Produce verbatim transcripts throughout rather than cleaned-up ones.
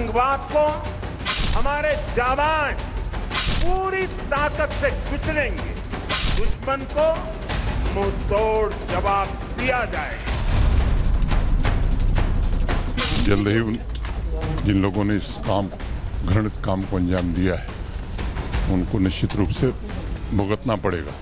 आतंकवाद को हमारे जवान पूरी ताकत से कुचलेंगे। दुश्मन को मुंह तोड़ जवाब दिया जाएगा। जल्द ही जिन लोगों ने इस काम घृणित काम को अंजाम दिया है उनको निश्चित रूप से भुगतना पड़ेगा।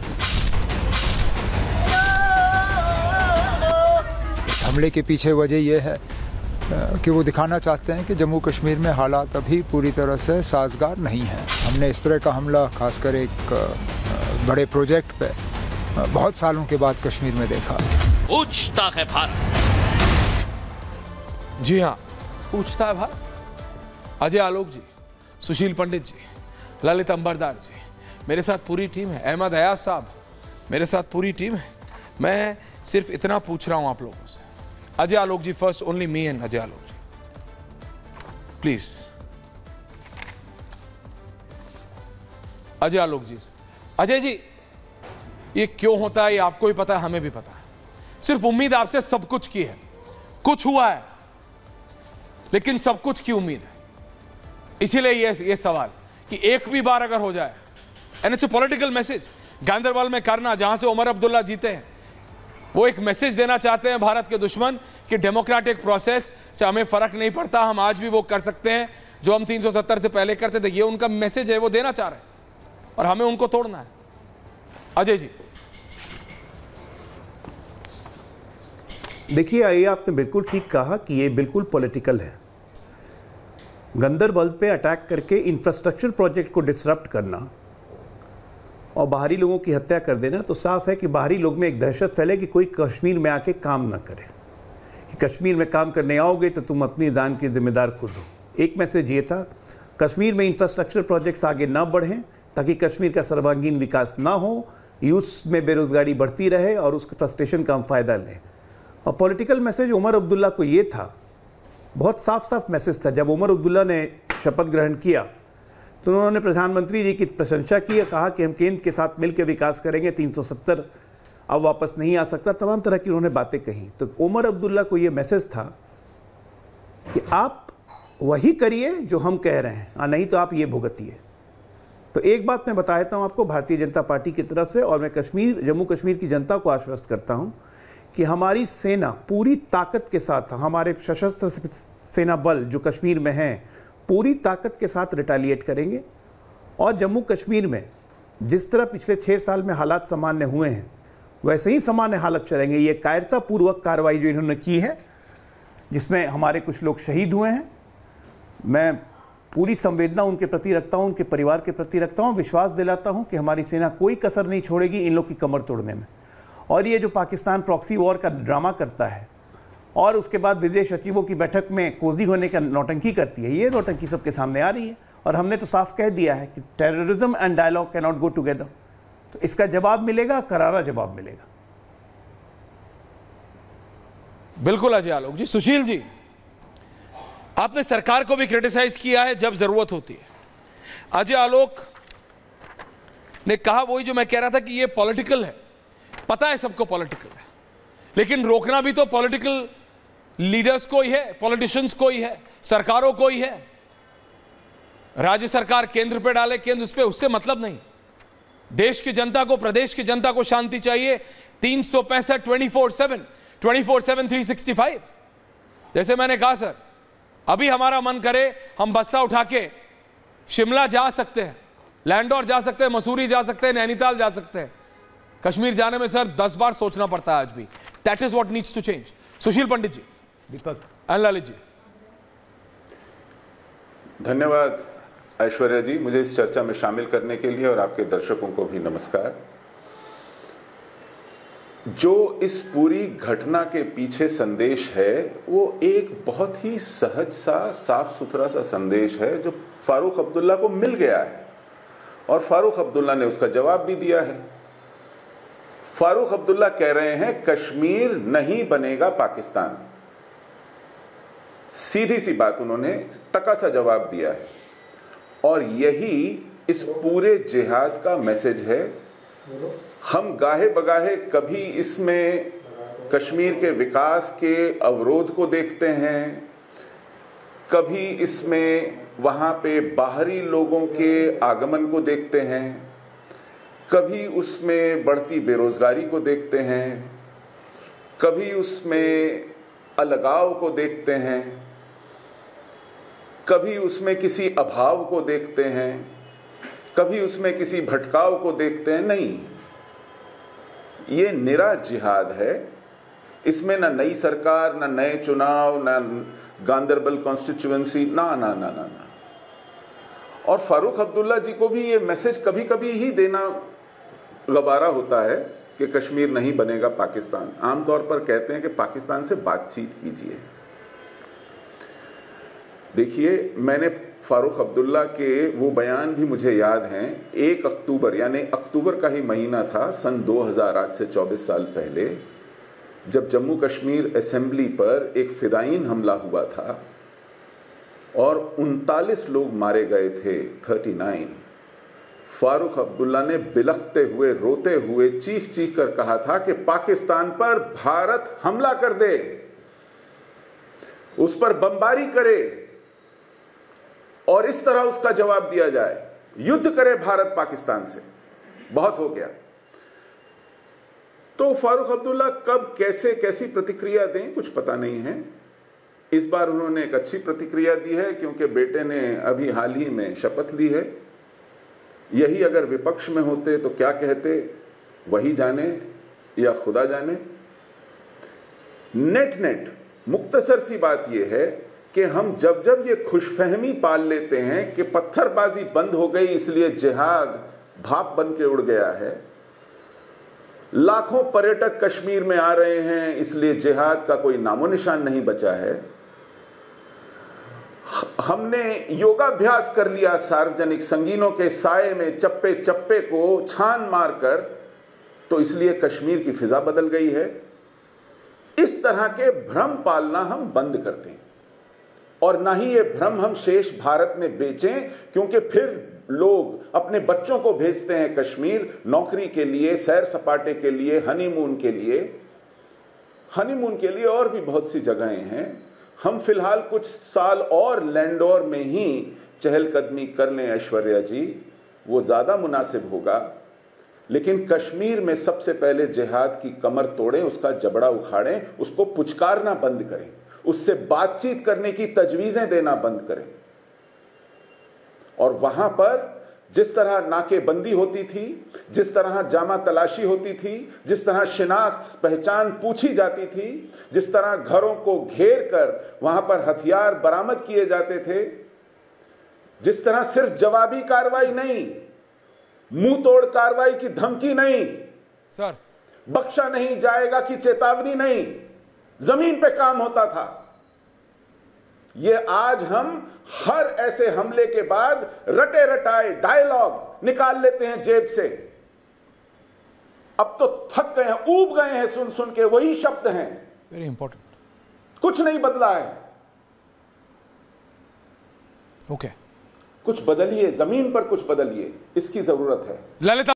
हमले के पीछे वजह यह है कि वो दिखाना चाहते हैं कि जम्मू कश्मीर में हालात अभी पूरी तरह से साजगार नहीं हैं। हमने इस तरह का हमला खासकर एक बड़े प्रोजेक्ट पे बहुत सालों के बाद कश्मीर में देखा। पूछता है भारत। जी हाँ, पूछता है भारत। अजय आलोक जी, सुशील पंडित जी, ललित अंबरदार जी, मेरे साथ पूरी टीम है। अहमद अयाज साहब, मेरे साथ पूरी टीम है। मैं सिर्फ इतना पूछ रहा हूं आप लोगों से। Ajay Alok ji first, only me and Ajay Alok ji, please. Ajay Alok ji, Ajay ji, ये क्यों होता है ये आपको भी पता है, हमें भी पता है। सिर्फ उम्मीद आपसे सब कुछ की है, कुछ हुआ है, लेकिन सब कुछ की उम्मीद है। इसीलिए ये ये सवाल कि एक भी बार अगर हो जाए, and it's a political message, Ganderbal में करना जहां से उमर अब्दुल्ला जीते हैं, वो एक मैसेज देना चाहते हैं भारत के दुश्मन कि डेमोक्रेटिक प्रोसेस से हमें फर्क नहीं पड़ता, हम आज भी वो कर सकते हैं जो हम तीन सौ सत्तर से पहले करते थे। ये उनका मैसेज है, वो देना चाह रहे हैं और हमें उनको तोड़ना है। अजय जी, देखिए, ये आपने बिल्कुल ठीक कहा कि ये बिल्कुल पॉलिटिकल है। गंदरबल पे अटैक करके इंफ्रास्ट्रक्चर प्रोजेक्ट को डिसरप्ट करना और बाहरी लोगों की हत्या कर देना, तो साफ है कि बाहरी लोग में एक दहशत फैले कि कोई कश्मीर में आके काम ना करे, कि कश्मीर में काम करने आओगे तो तुम अपनी दान के जिम्मेदार खुद हो। एक मैसेज ये था, कश्मीर में इंफ्रास्ट्रक्चर प्रोजेक्ट्स आगे ना बढ़ें ताकि कश्मीर का सर्वांगीण विकास ना हो, यूथ में बेरोजगारी बढ़ती रहे और उसके फ्रस्ट्रेशन का हम फायदा लें। और पॉलिटिकल मैसेज उमर अब्दुल्ला को ये था, बहुत साफ साफ मैसेज था। जब उमर अब्दुल्ला ने शपथ ग्रहण किया तो उन्होंने प्रधानमंत्री जी की प्रशंसा की, कहा कि हम केंद्र के साथ मिलकर विकास करेंगे, तीन सौ सत्तर अब वापस नहीं आ सकता, तमाम तरह की उन्होंने बातें कही। तो उमर अब्दुल्ला को ये मैसेज था कि आप वही करिए जो हम कह रहे हैं, नहीं तो आप ये भुगतिए। तो एक बात मैं बता देता हूँ आपको भारतीय जनता पार्टी की तरफ से, और मैं कश्मीर जम्मू कश्मीर की जनता को आश्वस्त करता हूँ कि हमारी सेना पूरी ताकत के साथ, हमारे सशस्त्र सेना बल जो कश्मीर में हैं, पूरी ताकत के साथ रिटेलिएट करेंगे। और जम्मू कश्मीर में जिस तरह पिछले छः साल में हालात सामान्य हुए हैं, वैसे ही सामान्य हालत चलेंगे। ये कायरतापूर्वक कार्रवाई जो इन्होंने की है, जिसमें हमारे कुछ लोग शहीद हुए हैं, मैं पूरी संवेदना उनके प्रति रखता हूँ, उनके परिवार के प्रति रखता हूँ, विश्वास दिलाता हूँ कि हमारी सेना कोई कसर नहीं छोड़ेगी इन लोग की कमर तोड़ने में। और ये जो पाकिस्तान प्रॉक्सी वॉर का ड्रामा करता है और उसके बाद विदेश सचिवों की बैठक में कोजी होने का नौटंकी करती है, ये नौटंकी सबके सामने आ रही है। और हमने तो साफ कह दिया है कि terrorism and dialogue can not go together. तो इसका जवाब मिलेगा, करारा जवाब मिलेगा। बिल्कुल अजय आलोक जी। सुशील जी, आपने सरकार को भी क्रिटिसाइज किया है जब जरूरत होती है। अजय आलोक ने कहा वही जो मैं कह रहा था कि ये पॉलिटिकल है, पता है सबको पॉलिटिकल है, लेकिन रोकना भी तो पॉलिटिकल लीडर्स को ही है, पॉलिटिशियंस को ही है, सरकारों को ही है। राज्य सरकार केंद्र पे डाले, केंद्र उस पे, उससे मतलब नहीं। देश की जनता को, प्रदेश की जनता को शांति चाहिए। तीन सौ पैंसठ twenty four seven twenty four seven three sixty five. जैसे मैंने कहा सर, अभी हमारा मन करे हम बस्ता उठा के शिमला जा सकते हैं, लैंडौर जा सकते हैं, मसूरी जा सकते हैं, नैनीताल जा सकते हैं। कश्मीर जाने में सर दस बार सोचना पड़ता है आज भी। That is what needs to change. Sushil Pandit ji, Deepak and Lalit ji. धन्यवाद ऐश्वर्या जी, मुझे इस चर्चा में शामिल करने के लिए, और आपके दर्शकों को भी नमस्कार। जो इस पूरी घटना के पीछे संदेश है वो एक बहुत ही सहज सा, साफ सुथरा सा संदेश है जो फारूक अब्दुल्ला को मिल गया है, और फारूक अब्दुल्ला ने उसका जवाब भी दिया है। फारूक अब्दुल्ला कह रहे हैं कश्मीर नहीं बनेगा पाकिस्तान। सीधी सी बात उन्होंने टका सा जवाब दिया है, और यही इस पूरे जिहाद का मैसेज है। हम गाहे बगाहे कभी इसमें कश्मीर के विकास के अवरोध को देखते हैं, कभी इसमें वहां पे बाहरी लोगों के आगमन को देखते हैं, कभी उसमें बढ़ती बेरोजगारी को देखते हैं, कभी उसमें अलगाव को देखते हैं, कभी उसमें किसी अभाव को देखते हैं, कभी उसमें किसी भटकाव को देखते हैं। नहीं, ये निरा जिहाद है। इसमें ना नई सरकार, ना नए चुनाव, ना गांदरबल कॉन्स्टिट्यूएंसी, ना ना ना ना ना और फारूक अब्दुल्ला जी को भी ये मैसेज कभी कभी ही देना गवारा होता है कि कश्मीर नहीं बनेगा पाकिस्तान। आमतौर पर कहते हैं कि पाकिस्तान से बातचीत कीजिए। देखिए, मैंने फारूक अब्दुल्ला के वो बयान भी मुझे याद हैं। एक अक्टूबर यानी अक्टूबर का ही महीना था सन दो हज़ार, आज से चौबीस साल पहले, जब जम्मू कश्मीर असेंबली पर एक फिदायीन हमला हुआ था और उनतालीस लोग मारे गए थे, उनतालीस। फारूक अब्दुल्ला ने बिलखते हुए, रोते हुए, चीख चीख कर कहा था कि पाकिस्तान पर भारत हमला कर दे, उस पर बमबारी करे और इस तरह उसका जवाब दिया जाए, युद्ध करे भारत पाकिस्तान से, बहुत हो गया। तो फारूक अब्दुल्ला कब कैसे कैसी प्रतिक्रिया दें कुछ पता नहीं है। इस बार उन्होंने एक अच्छी प्रतिक्रिया दी है क्योंकि बेटे ने अभी हाल ही में शपथ ली है। यही अगर विपक्ष में होते तो क्या कहते, वही जाने या खुदा जाने। नेट नेट मुख्तसर सी बात यह है कि हम जब जब ये खुशफहमी पाल लेते हैं कि पत्थरबाजी बंद हो गई इसलिए जिहाद भाप बन के उड़ गया है, लाखों पर्यटक कश्मीर में आ रहे हैं इसलिए जिहाद का कोई नामो निशान नहीं बचा है, हमने योगाभ्यास कर लिया सार्वजनिक संगीनों के साए में चप्पे चप्पे को छान मारकर, तो इसलिए कश्मीर की फिजा बदल गई है। इस तरह के भ्रम पालना हम बंद कर दें और ना ही ये भ्रम हम शेष भारत में बेचें, क्योंकि फिर लोग अपने बच्चों को भेजते हैं कश्मीर नौकरी के लिए, सैर सपाटे के लिए, हनीमून के लिए। हनीमून के लिए और भी बहुत सी जगहें हैं। हम फिलहाल कुछ साल और लैंडोर में ही चहलकदमी कर लें ऐश्वर्या जी, वो ज्यादा मुनासिब होगा। लेकिन कश्मीर में सबसे पहले जिहाद की कमर तोड़ें, उसका जबड़ा उखाड़ें, उसको पुचकारना बंद करें, उससे बातचीत करने की तजवीजें देना बंद करें। और वहां पर जिस तरह नाकेबंदी होती थी, जिस तरह जामा तलाशी होती थी, जिस तरह शिनाख्त पहचान पूछी जाती थी, जिस तरह घरों को घेर कर वहां पर हथियार बरामद किए जाते थे, जिस तरह सिर्फ जवाबी कार्रवाई नहीं, मुंह तोड़ कार्रवाई की धमकी नहीं, सर बख्शा नहीं जाएगा की चेतावनी नहीं, जमीन पे काम होता था। ये आज हम हर ऐसे हमले के बाद रटे रटाए डायलॉग निकाल लेते हैं जेब से। अब तो थक गए हैं, ऊब गए हैं सुन सुन के, वही शब्द हैं। वेरी इंपॉर्टेंट, कुछ नहीं बदला है। Okay okay. कुछ बदलिए, जमीन पर कुछ बदलिए, इसकी जरूरत है। ललिता